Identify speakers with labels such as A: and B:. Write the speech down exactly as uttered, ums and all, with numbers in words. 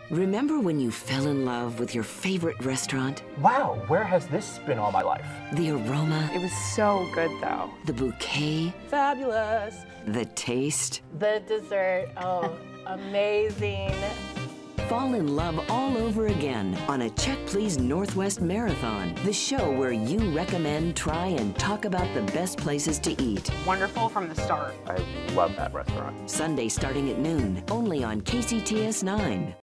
A: Remember when you fell in love with your favorite restaurant?
B: Wow, where has this been all my life?
A: The aroma,
C: It was so good, though.
A: the bouquet,
D: Fabulous.
A: the taste.
D: The dessert, oh, amazing.
A: Fall in love all over again on a Check Please Northwest Marathon, the show where you recommend, try, and talk about the best places to eat.
C: Wonderful from the start.
B: I love that restaurant.
A: Sunday starting at noon, only on K C T S nine.